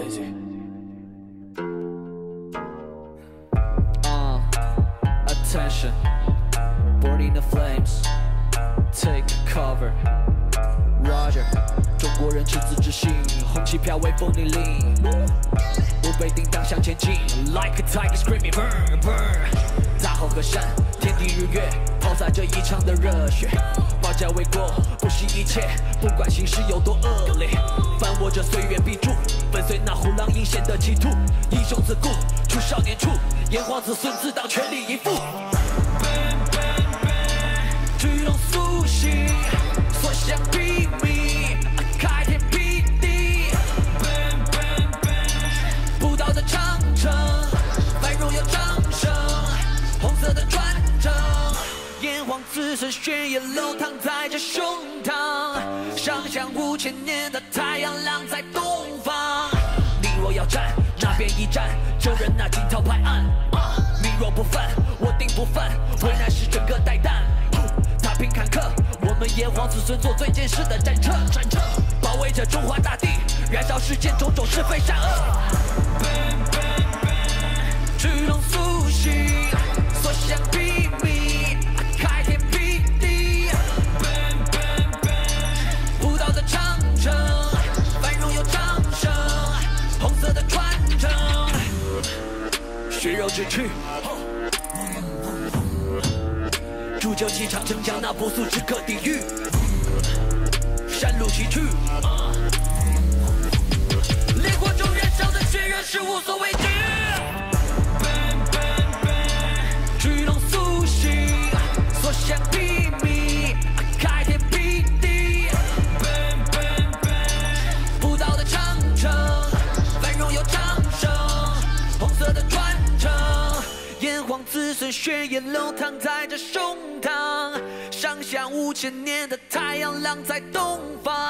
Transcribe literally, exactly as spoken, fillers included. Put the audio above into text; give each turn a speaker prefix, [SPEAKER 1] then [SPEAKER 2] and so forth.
[SPEAKER 1] crazy.
[SPEAKER 2] Uh, attention, boarding the flames, take cover. Roger， 中国人赤子之心，红旗飘微风凛凛，不被叮当向前进 ，like a tiger screaming burn burn。大好河山，天地日月，抛洒着一场的热血，保家卫国，不惜一切，不管形势有多恶劣，翻握着岁月笔触，粉碎那虎狼阴险的企图，英雄自古出少年处，炎黄子孙自当全力以赴。巨龙苏醒，所向披靡，开天辟地。不倒的长城，繁荣有掌声，红色的传承。炎黄子孙血液流淌在这胸膛，上下五千年的太阳浪在东方。你若要战，那便一战，就任那惊涛拍岸。你若不犯，我定不犯，为难是整个带弹。踏平坎坷，我们炎黄子孙做最坚实的战车，战车保卫着中华大地，燃烧世间种种是非善恶。巨龙苏醒，所向披靡，开天辟地。不倒的长城，繁荣有掌声，红色的传承，血肉之躯。铸就起长城，将那不速之客抵御。山路崎岖，烈火中燃烧的血热是无所畏惧。巨龙苏醒，所向披靡，开天辟地。不倒的长城，繁荣有掌声，红色的传承。炎黄子孙血液流淌在这胸膛，上下五千年的太阳浪在东方。